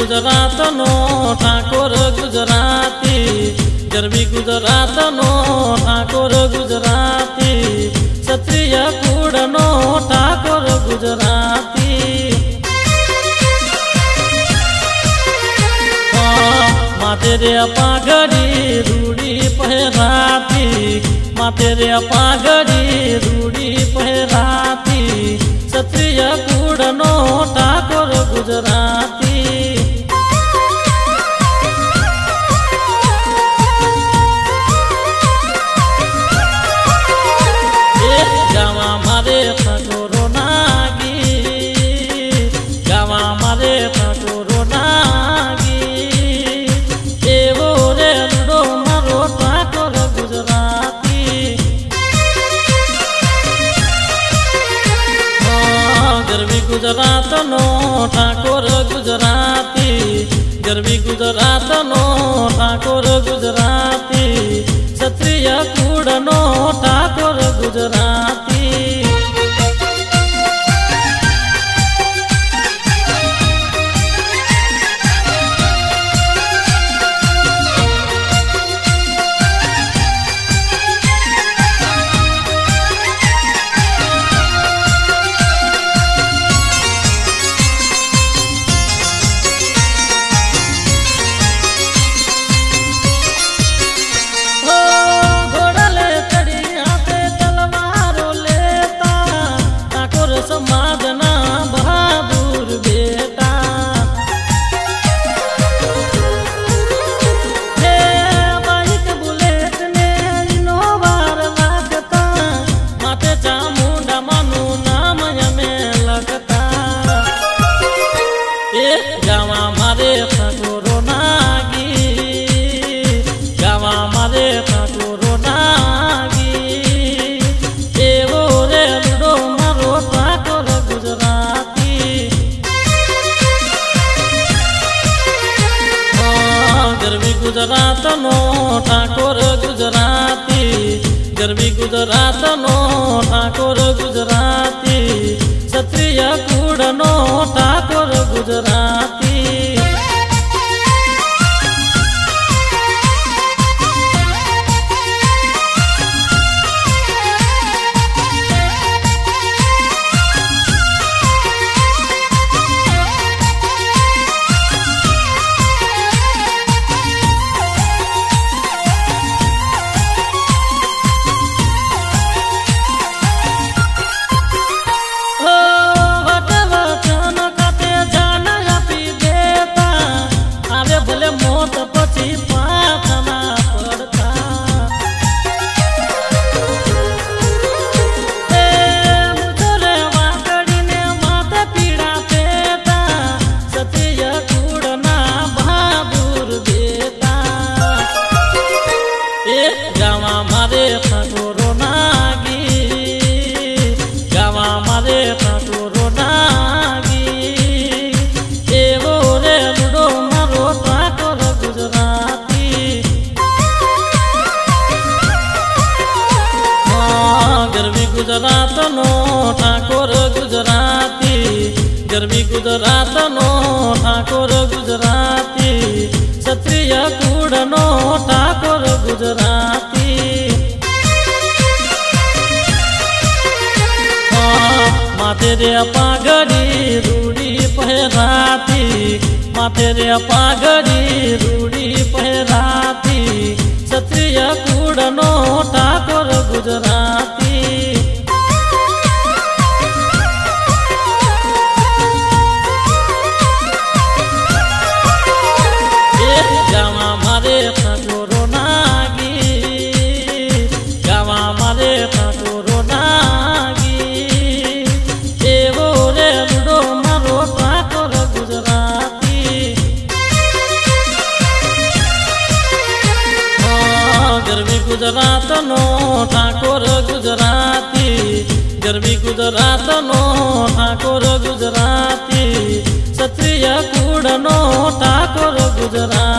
गुजरात नो ठाकोर गुजराती, गरबी गुजरात नो ठाकोर गुजराती, क्षत्रिय कूड़ नो ठाकोर गुजराती। माथे रे पागड़ी रूड़ी पहराती, माथे रे पागड़ी रूड़ी पहराती, क्षत्रिय कूड़ नो ठाकोर गुजराती। गावा मारे ठाकोरो नागी, गावा मारे ठाकोरो नागी, एवो रे लुडो मारो ठाकोर गुजराती। गरबी गुजरात नो ठाकोर गुजराती, गरबी गुजरात नो ठाकोर गुजराती, क्षत्रिय कूड़ नो ठाकोर गुजराती। समाजना बहादुर बेटा, हे बाइक बुलेट ने इनोवार लागता, माथे चामुंडा मानु नाम में लगता। गावा मारे ठाकोरो नागी, गावा मारे ठाकोरो नागी, एवो रे लुडो मारो ठाकोर गुजराती। गरबी गुजरात नो ठाकोर गुजराती, गरबी गुजरात नो ठाकोर गुजराती, क्षत्रिय कूड़ नो ठाकोर गुजराती। मौत पछी पाथना पड़ता, मुझे वाकड़ी ने माथे पीड़ा देता, क्षत्रिय कूड़ ना बहादुर बेटा। गावा मारे ठाकोरो नागी, गावा मारे ठाकोरो नागी, एवो रे लुडो मारो ठाकोर गुजराती। गरबी गुजरात नो ठाकोर गुजराती, गरबी गुजरात नो ठाकोर गुजराती, क्षत्रिय कूड़ नो ठाकोर गुजराती। माथे रे पागड़ी रूड़ी पहराती, माथे रे पागड़ी रूड़ी पहराती, क्षत्रिय कूड़ नो ठाकोर गुजराती। गावा मारे ठाकोरो नागी, गावा मारे ठाकोरो नागी, एवो रे लुडो मारो ठाकोर गुजराती। गरबी गुजरात नो ठाकोर गुजराती, गरबी गुजरात नो ठाकोर गुजराती, क्षत्रिय कूड़ नो ठाकोर गुजराती।